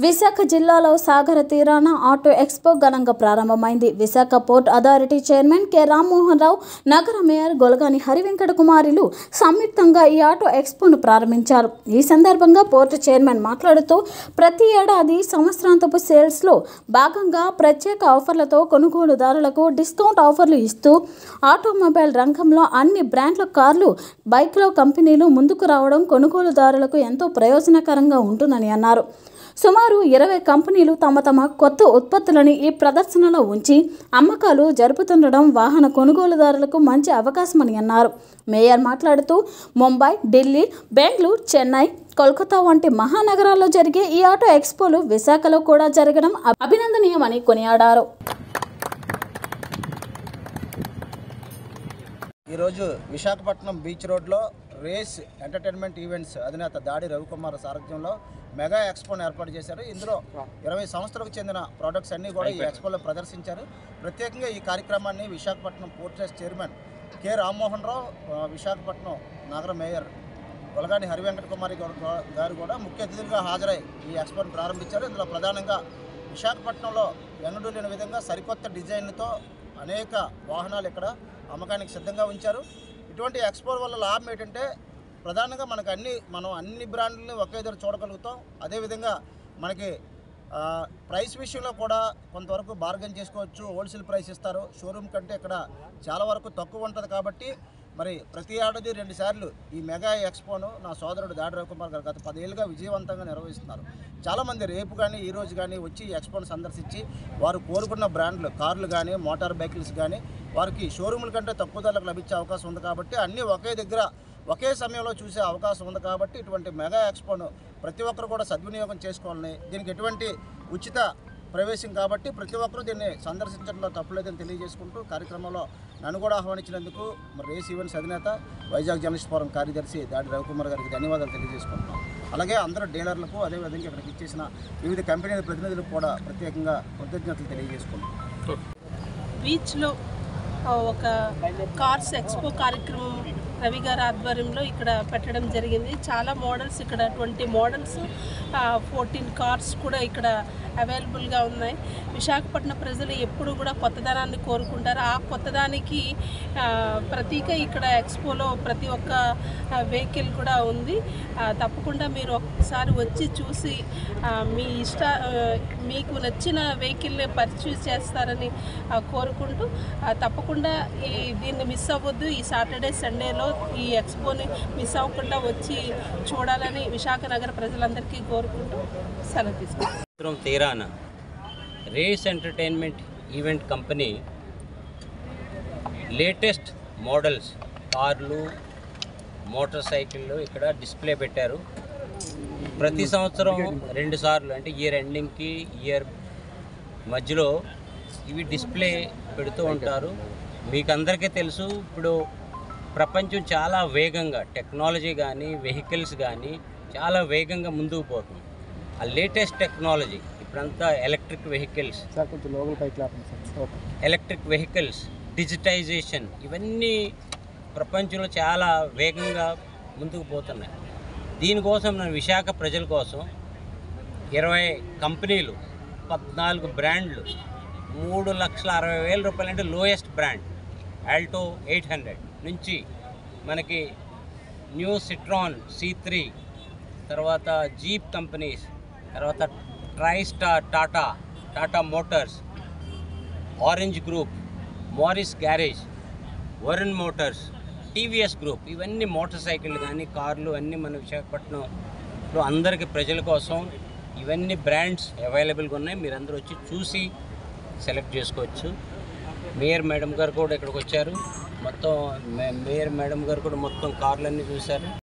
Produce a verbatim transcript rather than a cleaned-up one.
విశాఖ జిల్లాలో సాగర తీరాన ఆటో ఎక్స్పో ఘనంగా ప్రారంభమైంది. Visakha port authority chairman K Rammohan Rao, నగర మేయర్ గొలగాని హరివెంకట కుమారులు సంయుక్తంగా ఈ ఆటో ఎక్స్పోను ప్రారంభించారు. ఈ సందర్భంగా పోర్టు చైర్మన్ మాట్లాడుతూ ప్రతి ఏడాది సంవత్సరాంతపు సేల్స్లో భాగంగా ప్రత్యేక ఆఫర్లతో కొనుగోలుదారులకు డిస్కౌంట్ ఆఫర్లు ఇస్తూ ఆటోమొబైల్ రంగంలో అన్ని బ్రాండ్ల కార్లు, బైక్ల కంపెనీలు ముందుకు రావడం కొనుగోలుదారులకు ఎంతో ప్రయోజనకరంగా ఉంటుందని అన్నారు. సుమారు ఇరవై కంపెనీలు తమ తమ కొత్త ఉత్పత్తులను ఈ ప్రదర్శనలో ఉంచి అమ్మకాలు జరుపుతుండడం వాహన కొనుగోలుదారులకు మంచి అవకాశమని అన్నారు. మేయర్ మాట్లాడుతూ ముంబై, ఢిల్లీ, బెంగళూరు, చెన్నై, కోల్కతా వంటి మహానగరాల్లో జరిగే ఈ ఆటో ఎక్స్పోలు విశాఖలో కూడా జరగడం అభినందనీయమని కొనియాడారు. ఈరోజు విశాఖపట్నం బీచ్ రోడ్లో రేస్ ఎంటర్టైన్మెంట్ ఈవెంట్స్ అధినేత దాడి రవికుమార్ సారథ్యంలో మెగా ఎక్స్పోను ఏర్పాటు చేశారు. ఇందులో ఇరవై సంవత్సరాలకు చెందిన ప్రోడక్ట్స్ అన్నీ కూడా ఈ ఎక్స్పోలో ప్రదర్శించారు. ప్రత్యేకంగా ఈ కార్యక్రమాన్ని Visakhapatnam port trust chairman K Rammohan Rao, Visakhapatnam నగర మేయర్ గొలగాని హరివెంకట కుమారి గారు కూడా ముఖ్య అతిథులుగా హాజరై ఈ ఎక్స్పోను ప్రారంభించారు. ఇందులో ప్రధానంగా విశాఖపట్నంలో ఎన్నడూ లేని విధంగా సరికొత్త డిజైన్తో అనేక వాహనాలు ఇక్కడ అమ్మకానికి సిద్ధంగా ఉంచారు. ఇటువంటి ఎక్స్పో వల్ల లాభం ఏంటంటే ప్రధానంగా మనకు అన్ని మనం అన్ని బ్రాండ్లని ఒకే దగ్గర చూడగలుగుతాం. అదేవిధంగా మనకి ప్రైస్ విషయంలో కూడా కొంతవరకు బార్గెన్ చేసుకోవచ్చు. హోల్సేల్ ప్రైస్ ఇస్తారు. షోరూమ్ కంటే ఇక్కడ చాలా వరకు తక్కువ ఉంటుంది. కాబట్టి మరి ప్రతి ఏడాది రెండు సార్లు ఈ మెగా ఎక్స్పోను నా సోదరుడు దాడి రవికుమార్ గారు గత పదేళ్ళుగా విజయవంతంగా నిర్వహిస్తున్నారు. చాలామంది రేపు కానీ ఈరోజు కానీ వచ్చి ఈ ఎక్స్పోను సందర్శించి వారు కోరుకున్న బ్రాండ్లు కార్లు కానీ మోటార్ బైకుల్స్ కానీ వారికి షోరూముల కంటే తక్కువ ధరలకు లభించే అవకాశం ఉంది. కాబట్టి అన్నీ ఒకే దగ్గర ఒకే సమయంలో చూసే అవకాశం ఉంది. కాబట్టి ఇటువంటి మెగా ఎక్స్పోను ప్రతి ఒక్కరు కూడా సద్వినియోగం చేసుకోవాలని, దీనికి ఎటువంటి ఉచిత ప్రవేశం కాబట్టి ప్రతి ఒక్కరూ దీన్ని సందర్శించడంలో తప్పులేదని తెలియజేసుకుంటూ కార్యక్రమంలో నన్ను కూడా ఆహ్వానించినందుకు మరి రేస్ ఈవెంట్స్ అధినేత వైజాగ్ జర్నలిస్ట్ ఫోరం కార్యదర్శి దాడి రవికుమార్ గారికి ధన్యవాదాలు తెలియజేసుకుంటున్నాం. అలాగే అందరూ డీలర్లకు అదేవిధంగా ఇక్కడికి ఇచ్చేసిన వివిధ కంపెనీల ప్రతినిధులకు కూడా ప్రత్యేకంగా కృతజ్ఞతలు తెలియజేసుకుంటున్నాం. బీచ్లో ఒక కార్స్ ఎక్స్పో కార్యక్రమం రవి గారి ఆధ్వర్యంలో ఇక్కడ పెట్టడం జరిగింది. చాలా మోడల్స్, ఇక్కడ ట్వంటీ మోడల్స్, ఫోర్టీన్ కార్స్ కూడా ఇక్కడ అవైలబుల్గా ఉన్నాయి. విశాఖపట్నం ప్రజలు ఎప్పుడు కూడా కొత్తదనాన్ని కోరుకుంటారు. ఆ కొత్తదానికి ప్రతీక ఇక్కడ ఎక్స్పోలో ప్రతి ఒక్క వెహికల్ కూడా ఉంది. తప్పకుండా మీరు ఒకసారి వచ్చి చూసి మీ ఇష్ట మీకు నచ్చిన వెహికల్ని పర్చేస్ చేస్తారని కోరుకుంటూ తప్పకుండా ఈ దీన్ని మిస్ అవ్వద్దు. ఈ సాటర్డే సండేలో ఈ ఎక్స్పోని మిస్ అవ్వకుండా వచ్చి చూడాలని విశాఖ నగర ప్రజలందరికీ కోరుకుంటూ సెలవు తీసుకుంటాం. తీరాన race entertainment event company latest models కార్లు, మోటార్ సైకిళ్ళు ఇక్కడ డిస్ప్లే పెట్టారు. ప్రతి సంవత్సరం రెండు సార్లు అంటే ఇయర్ ఎండింగ్కి ఇయర్ మధ్యలో ఇవి డిస్ప్లే పెడుతూ ఉంటారు. మీకు అందరికీ తెలుసు, ఇప్పుడు ప్రపంచం చాలా వేగంగా టెక్నాలజీ కానీ వెహికల్స్ కానీ చాలా వేగంగా ముందుకు పోతుంది. ఆ లేటెస్ట్ టెక్నాలజీ ఇప్పుడంతా electric vehicles electric vehicles digitisation ఇవన్నీ ప్రపంచంలో చాలా వేగంగా ముందుకు పోతున్నాయి. దీనికోసం నేను విశాఖ ప్రజల కోసం ఇరవై కంపెనీలు, పద్నాలుగు బ్రాండ్లు, మూడు లక్షల అరవై వేల రూపాయలు అంటే lowest brand Alto eight hundred నుంచి మనకి న్యూ సిట్రాన్ సి త్రీ, తర్వాత జీప్ కంపెనీస్, తర్వాత Tristar, Tata Tata Motors, Orange group, Morris garage, Varun Motors, TVS group, ఇవన్నీ మోటార్ సైకిళ్ళు కానీ కార్లు అన్నీ మన విశాఖపట్నంలో అందరికీ ప్రజల కోసం ఇవన్నీ బ్రాండ్స్ అవైలబుల్గా ఉన్నాయి. మీరందరూ వచ్చి చూసి సెలెక్ట్ చేసుకోవచ్చు. మేయర్ మేడం గారు కూడా ఇక్కడికి వచ్చారు. మొత్తం మేయర్ మేడం గారు కూడా మొత్తం కార్లన్నీ చూశారు.